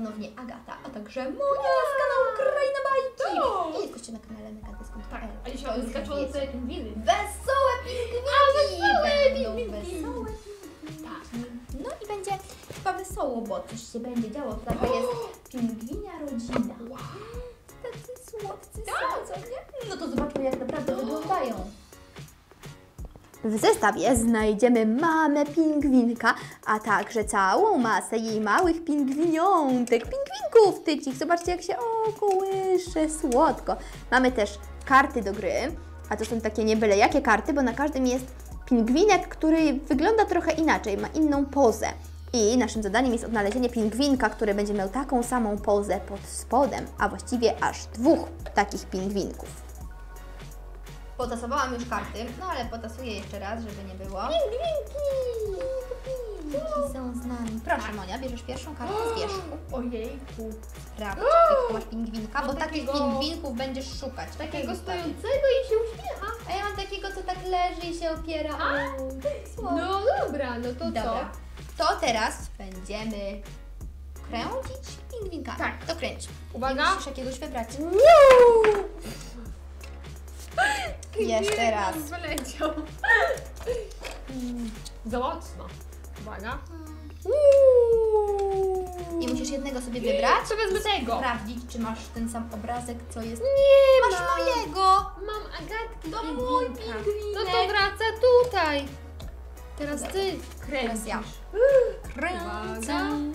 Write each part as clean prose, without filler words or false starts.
ponownie Agata, a także Monia z kanału Kraina Bajki. I jesteście na kanale Megadysku.pl. Tak, a dzisiaj mamy skaczące pingwiny. Wesołe pingwinki! Wesołe pingwinki. Tak. No i będzie chyba wesoło, bo coś się będzie działo. To taka jest pingwinia rodzina. Wow. Tacy słodcy są, co nie? No to zobaczmy, jak naprawdę wyglądają. W zestawie znajdziemy mamę pingwinka, a także całą masę jej małych pingwiniątek, pingwinków tycich. Zobaczcie, jak się kołysze słodko. Mamy też karty do gry, a to są takie nie byle jakie karty, bo na każdym jest pingwinek, który wygląda trochę inaczej, ma inną pozę. I naszym zadaniem jest odnalezienie pingwinka, który będzie miał taką samą pozę pod spodem, a właściwie aż 2 takich pingwinków. Potasowałam już karty, no ale potasuję jeszcze raz, żeby nie było. Pingwinki! Pingwinki są z nami. Proszę Monia, bierzesz pierwszą kartę z wierzchu. Ojejku. Sprawdź, jakiego masz pingwinka, bo takich pingwinków będziesz szukać. Takiego stojącego i się uśmiecha. A ja mam takiego, co tak leży i się opiera. No dobra, no to Dobra. To teraz będziemy kręcić pingwinkami. Tak. To kręć. Uwaga. I musisz jakiegoś wybrać. Jeszcze raz. Wyleciał. Za mocno. Uwaga. I musisz jednego sobie wybrać. Co wezmę tego? Sprawdzić, czy masz ten sam obrazek, co jest. Nie Masz mam. mojego! Mam Agatki To pingwinka. mój pingwinek. No to wraca tutaj. Teraz ty kręcisz. Teraz ja. Kręcę.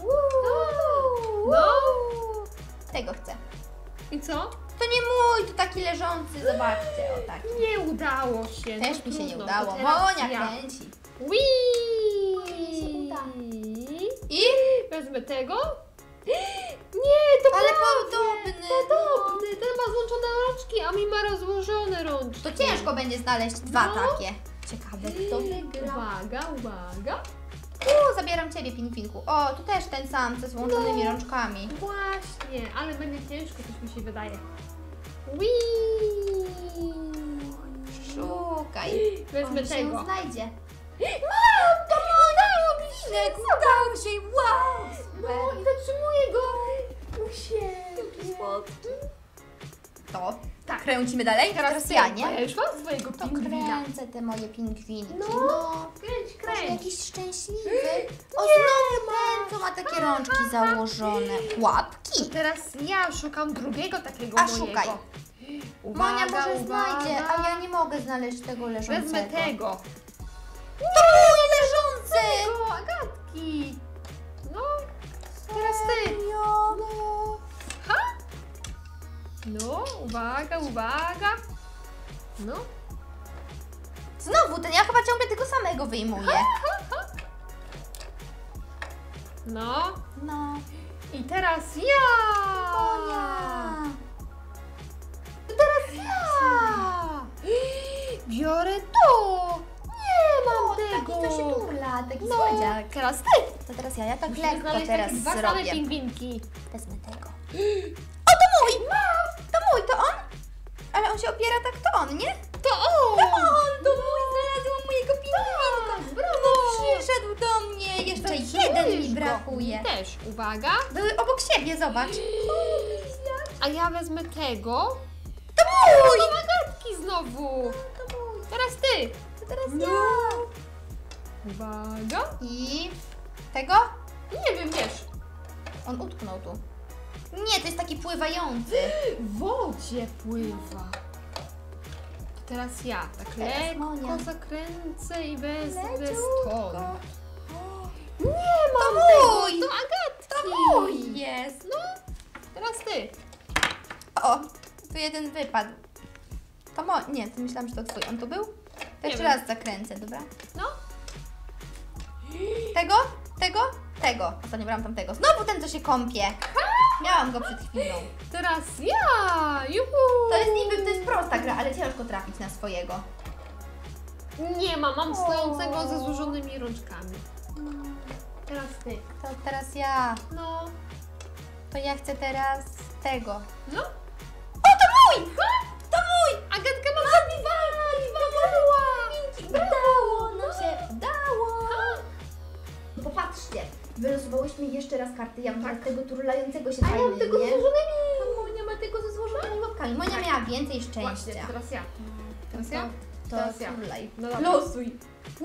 No. Tego chcę. I co? To nie mój, to taki leżący. Zobaczcie, o taki. Nie udało się. Też no mi się nie trudno, udało. to teraz Monia ja. kręci. Wii! się uda. I wezmę tego. Nie, to Ale prawie. podobny. Podobny. Ten ma złączone rączki, a mi ma rozłożone rączki. To ciężko będzie znaleźć dwa No. takie. Ciekawe, kto wygra. Uwaga, uwaga. Zabieram Ciebie, pingwinku. O, tu też ten sam, ze złączonymi rączkami. Właśnie, ale będzie ciężko, coś mi się wydaje. Wii! Szukaj. Wezmę On tego. się znajdzie. Mam! To mój pingwinek! Udało się! Wow! No i zatrzymuję go u siebie. To tak, kręcimy dalej. Teraz ty. ja, A nie? ja już mam swojego To pingwina. kręcę te moje pingwinki. No. Kręć, Może kręć. jakiś szczęśliwy. O, znowu ten, co ma takie rączki założone. Łapki. Teraz ja szukam drugiego takiego A mojego. szukaj. Uwaga, Monia może uwaga. znajdzie, a ja nie mogę znaleźć tego leżącego. Wezmę tego. To mój leżący! Tego, Agatki. No, teraz ty. Serio? Ha? No, uwaga, uwaga. No. Znowu ten, ja chyba ciągle tego samego wyjmuję. No. No. I teraz ja. Monia. To teraz ja. Biorę to. Nie mam tego. Taki, co się turla, taki No, słodziak. teraz ty. To teraz ja tak Musimy lekko znaleźć teraz takie dwa same zrobię. pingwinki. Wezmę tego. O, to mój! To mój, to on? Ale on się opiera tak, to on, nie? To on. To on, to mój, znalazłam mojego pingwinka. Tak, brawo. No, przyszedł do mnie, jeszcze jeden mi Zatrzymujesz go. brakuje. Też, uwaga. Były obok siebie, zobacz. A ja wezmę tego. To mój! Mam Agatki znowu. To mój. Teraz ty. To teraz No. ja. Uwaga. I tego? Nie wiem, wiesz. On utknął tu. Nie, to jest taki pływający. W wodzie pływa. To teraz ja. Tak Teraz Monia. lekko zakręcę i wezmę Leciutko. stąd. Nie mam mój! To Agatki. To mój jest. No. Teraz ty. O, tu jeden wypadł. To nie, to myślałam, że to twój. On tu był? To jeszcze wiem. raz zakręcę, dobra? No. Tego? Tego? Tego. Ostatnio brałam tamtego. Znowu ten, co się kąpie. Miałam go przed chwilą. Teraz ja. Juhu. To jest niby, to jest prosta gra, ale ciężko trafić na swojego. Nie mam stojącego ze złożonymi rączkami. Teraz ty. To teraz ja. No. To ja chcę teraz tego. No. O, to mój! To mój! Agatka ma dwa. Udało nam się, udało! Popatrzcie, wylosowałyśmy Zobaczmy jeszcze raz karty. Ja mam Tak. tego turlającego się A ja mam tego z nie? złożonymi. A Monia ma tego ze złożonymi łapkami. Monia miała więcej Właśnie, szczęścia. teraz ja. Teraz ja? To Teraz ja. turlaj. No dobra. Losuj.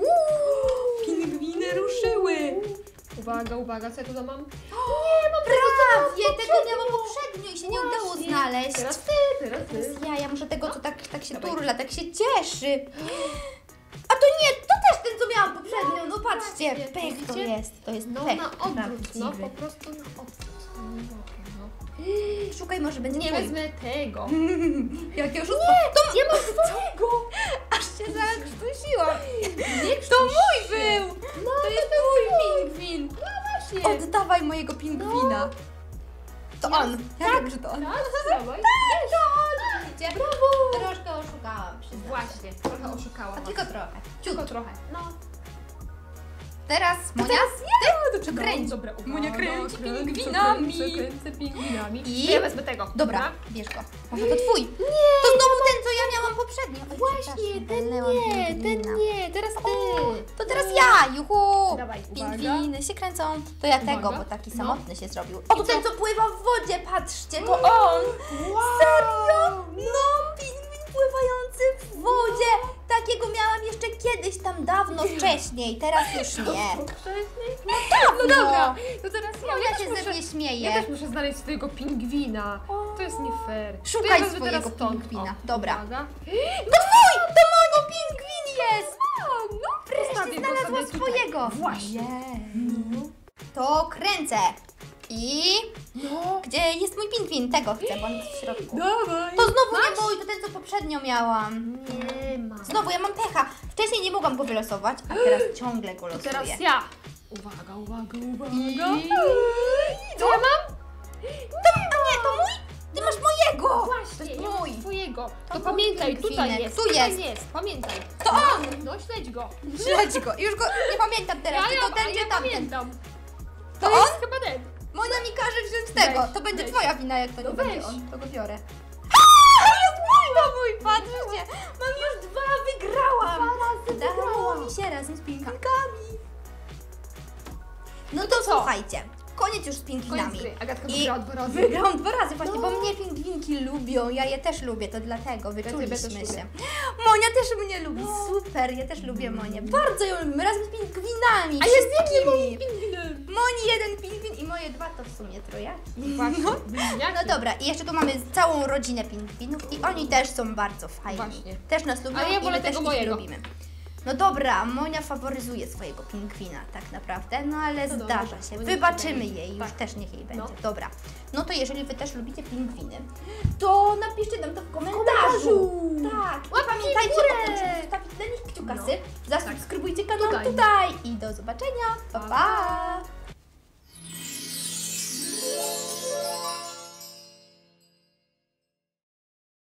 Pingwiny ruszyły. Uwaga, uwaga, co ja tu mam? Nie, mam prawie. Tego miałam poprzednio i się nie udało Właśnie. znaleźć. Teraz ty, teraz ty. Teraz ja muszę tego, co tak się Dawaj. turla, tak się cieszy. A to nie, to też ten, co miałam poprzednio. No patrzcie, Właśnie, pech to widzicie? jest. To jest No pech na odwrót, no prawdziwy. po prostu na odwrót. No. Szukaj, może będzie Nie twój. wezmę tego. Jakie oszustwo. To Ja mam twojego. aż się zakrztusiłam. Nie To mój był. No, To jest mój pingwin. No właśnie. Oddawaj mojego pingwina. To on. Ja wiem, że to on. Tak, dawaj. To on. Widzicie? Brawo. Troszkę oszukałam, przyznam. Właśnie, trochę oszukałam. A tylko trochę. Tylko trochę. No. Teraz Monia, ty kręć. Dobra, uwaga, Monia kręci kręcę, pingwinami. Kręcę pingwinami. I- To ja wezmę tego. Dobra, bierz go. Może to twój. Nie. To znowu ten, co ja miałam poprzednio. Oj, przepraszam, walnęłam pingwina. nie, teraz ty. To teraz ja, juhu! Dawaj, Pingwiny się kręcą. To ja tego, Uwaga. bo taki No. samotny się zrobił. O, to ten, co pływa w wodzie, patrzcie, to on! Serio? No, pingwin pływający w wodzie. Takiego miałam jeszcze kiedyś, tam dawno wcześniej, teraz już nie. Wcześniej? Dawno. No dobra, to teraz ja. Ja też się muszę- ze mnie Ja śmieję. też muszę znaleźć swojego pingwina. To jest nie fair. Szukaj To ja wezmę swojego teraz stąd. pingwina. O, Dobra. Uwaga. To twój! To mój pingwin jest! No, Wreszcie postawię go znalazłam sobie tutaj. swojego. Właśnie. To kręcę. I No. gdzie jest mój pingwin? Tego chcę, bo on jest w środku. Dawaj. To znowu nie mój, to ten, co poprzednio miałam. Nie ma. Znowu, ja mam pecha. Wcześniej nie mogłam go wylosować, a teraz ciągle go To losuję. teraz ja. Uwaga, uwaga, uwaga. I- Co ja mam? A nie, to mój? Ty masz mojego! To Właśnie, jest ja mój. mam twojego. To mój pamiętaj, tutaj pingwinek. jest. Tu tutaj jest. Pamiętaj. To on! No, śledź go. Śledź go. Już go nie pamiętam teraz, czy to ten, czy tamten. pamiętam. To jest on? chyba ten. Monia mi każe wziąć tego. Weź, To będzie weź. twoja wina, jak to No nie będzie weź. on. To go biorę. Jest mój, patrzcie. Mam już 2, wygrałam. Udało mi się razem z pingwinkami. No to co? słuchajcie. Koniec już z Koniec pingwinami. gry. Agatka I wygrała 2 razy. wygrałam 2 razy właśnie, bo No. mnie pingwinki lubią. Ja je też lubię, to dlatego ciebie wyczuliśmy też się. lubię. Monia też mnie lubi. No. Super, ja też lubię Monię. Bardzo ją lubimy, razem z pingwinami. A jest wszystkimi. pingwinem. Moni 1 pingwin i moje 2 to w sumie trojaki. Właśnie. No dobra, i jeszcze tu mamy całą rodzinę pingwinów i oni też są bardzo fajni. Właśnie. Też nas lubią Ale ja i wolę my też tego ich mojego. lubimy. No dobra, Monia faworyzuje swojego pingwina tak naprawdę, no ale No dobra, zdarza się. bo niech Wybaczymy się jej, już tak. też niech jej będzie. No. Dobra, no to jeżeli wy też lubicie pingwiny, to napiszcie nam to w komentarzu. Tak, i pamiętajcie o tym, żeby zostawić dla nich kciukasy. Zasubskrybujcie kanał Tutaj. tutaj i do zobaczenia. Pa, pa!